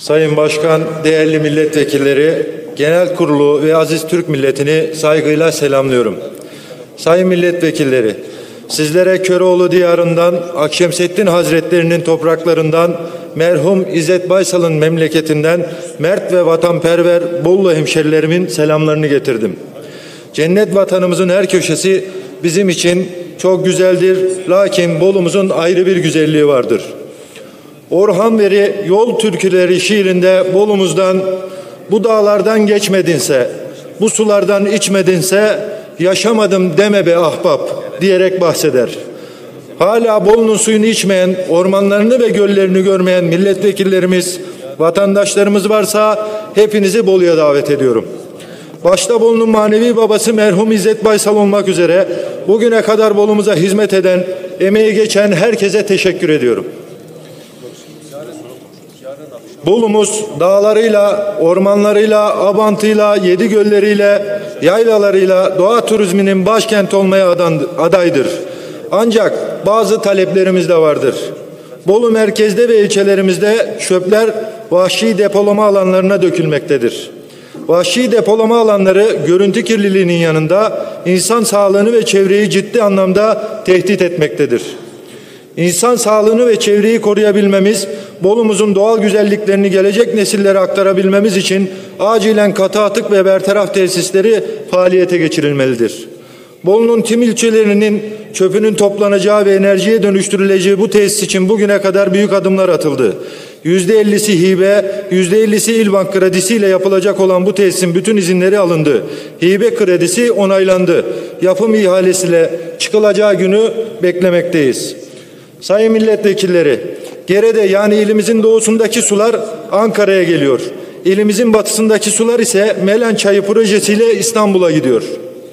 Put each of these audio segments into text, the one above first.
Sayın Başkan, değerli milletvekilleri, genel kurulu ve aziz Türk milletini saygıyla selamlıyorum. Sayın milletvekilleri, sizlere Köroğlu diyarından, Akşemseddin Hazretlerinin topraklarından, merhum İzzet Baysal'ın memleketinden mert ve vatanperver Bolu hemşerilerimin selamlarını getirdim. Cennet vatanımızın her köşesi bizim için çok güzeldir. Lakin Bolu'muzun ayrı bir güzelliği vardır. Orhan Veri Yol Türküleri şiirinde Bolu'muzdan bu dağlardan geçmedinse, bu sulardan içmedinse yaşamadım deme be ahbap diyerek bahseder. Hala Bolu'nun suyunu içmeyen, ormanlarını ve göllerini görmeyen milletvekillerimiz, vatandaşlarımız varsa hepinizi Bolu'ya davet ediyorum. Başta Bolu'nun manevi babası merhum İzzet Baysal olmak üzere bugüne kadar Bolu'muza hizmet eden, emeği geçen herkese teşekkür ediyorum. Bolu'muz dağlarıyla, ormanlarıyla, Abant'ıyla, Yedi gölleriyle, yaylalarıyla doğa turizminin başkenti olmaya adaydır. Ancak bazı taleplerimiz de vardır. Bolu merkezde ve ilçelerimizde çöpler vahşi depolama alanlarına dökülmektedir. Vahşi depolama alanları görüntü kirliliğinin yanında insan sağlığını ve çevreyi ciddi anlamda tehdit etmektedir. İnsan sağlığını ve çevreyi koruyabilmemiz, Bolu'muzun doğal güzelliklerini gelecek nesillere aktarabilmemiz için acilen katı atık ve bertaraf tesisleri faaliyete geçirilmelidir. Bolu'nun tüm ilçelerinin çöpünün toplanacağı ve enerjiye dönüştürüleceği bu tesis için bugüne kadar büyük adımlar atıldı. %50'si hibe, %50'si İlbank kredisiyle yapılacak olan bu tesisin bütün izinleri alındı. Hibe kredisi onaylandı. Yapım ihalesiyle çıkılacağı günü beklemekteyiz. Sayın milletvekilleri, Gerede yani ilimizin doğusundaki sular Ankara'ya geliyor. İlimizin batısındaki sular ise Melen Çayı projesiyle İstanbul'a gidiyor.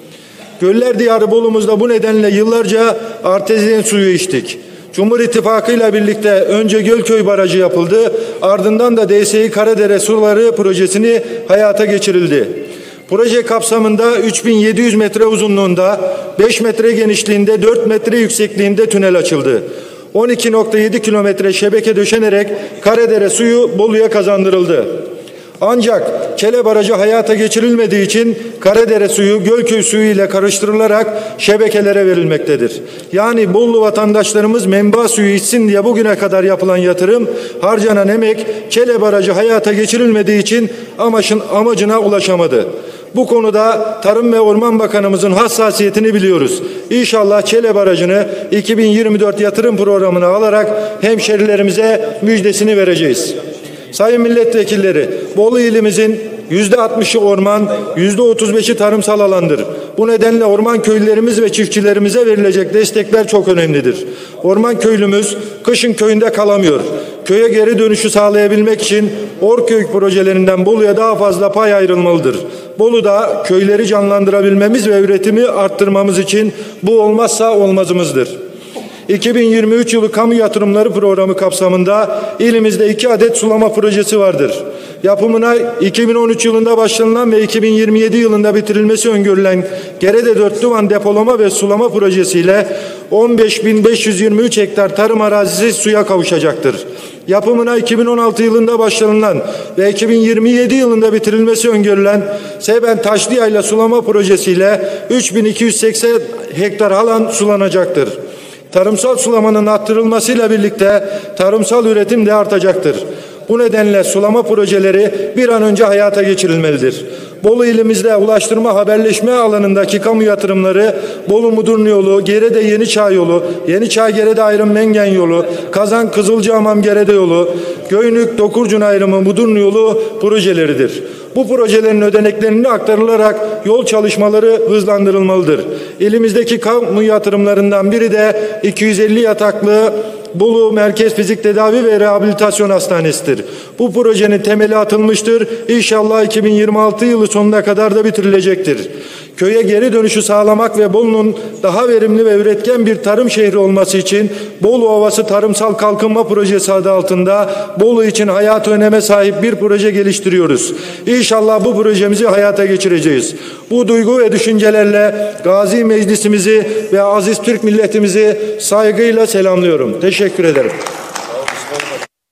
Göller diyarı Bolu'muzda bu nedenle yıllarca artezyen suyu içtik. Cumhur İttifakı ile birlikte önce Gölköy Barajı yapıldı, ardından da DSİ Karadere Suları projesini hayata geçirildi. Proje kapsamında 3700 metre uzunluğunda, 5 metre genişliğinde, 4 metre yüksekliğinde tünel açıldı. 12,7 kilometre şebeke döşenerek Karadere suyu Bolu'ya kazandırıldı. Ancak Kele Barajı hayata geçirilmediği için Karadere suyu Gölköy suyu ile karıştırılarak şebekelere verilmektedir. Yani Bolu vatandaşlarımız menba suyu içsin diye bugüne kadar yapılan yatırım, harcanan emek Kele Barajı hayata geçirilmediği için amacına ulaşamadı. Bu konuda Tarım ve Orman Bakanımızın hassasiyetini biliyoruz. İnşallah Kele Barajı'nı 2024 yatırım programına alarak hemşerilerimize müjdesini vereceğiz. Sayın milletvekilleri, Bolu ilimizin %60'ı orman, %35'i tarımsal alandır. Bu nedenle orman köylülerimiz ve çiftçilerimize verilecek destekler çok önemlidir. Orman köylümüz kışın köyünde kalamıyor. Köye geri dönüşü sağlayabilmek için Orköy projelerinden Bolu'ya daha fazla pay ayrılmalıdır. Bolu'da köyleri canlandırabilmemiz ve üretimi arttırmamız için bu olmazsa olmazımızdır. 2023 yılı kamu yatırımları programı kapsamında ilimizde 2 adet sulama projesi vardır. Yapımına 2013 yılında başlanılan ve 2027 yılında bitirilmesi öngörülen Gerede Dörtlüvan depolama ve sulama projesiyle 15.523 hektar tarım arazisi suya kavuşacaktır. Yapımına 2016 yılında başlanılan ve 2027 yılında bitirilmesi öngörülen Seben Taşlıyayla sulama projesiyle 3.280 hektar alan sulanacaktır. Tarımsal sulamanın arttırılmasıyla birlikte tarımsal üretim de artacaktır. Bu nedenle sulama projeleri bir an önce hayata geçirilmelidir. Bolu ilimizde ulaştırma haberleşme alanındaki kamu yatırımları Bolu Mudurnu yolu, Gerede Yeniçağ yolu, Yeniçağ Gerede ayrım Mengen yolu, Kazan Kızılcahamam Gerede yolu, Göynük Dokurcun ayrımı Mudurnu yolu projeleridir. Bu projelerin ödeneklerinin aktarılarak yol çalışmaları hızlandırılmalıdır. İlimizdeki kamu yatırımlarından biri de 250 yataklı Bolu Merkez Fizik Tedavi ve Rehabilitasyon Hastanesi'dir. Bu projenin temeli atılmıştır. İnşallah 2026 yılı sonuna kadar da bitirilecektir. Köye geri dönüşü sağlamak ve Bolu'nun daha verimli ve üretken bir tarım şehri olması için Bolu Ovası Tarımsal Kalkınma Projesi adı altında Bolu için hayati öneme sahip bir proje geliştiriyoruz. İnşallah bu projemizi hayata geçireceğiz. Bu duygu ve düşüncelerle Gazi Meclisimizi ve aziz Türk milletimizi saygıyla selamlıyorum. Teşekkür ederim.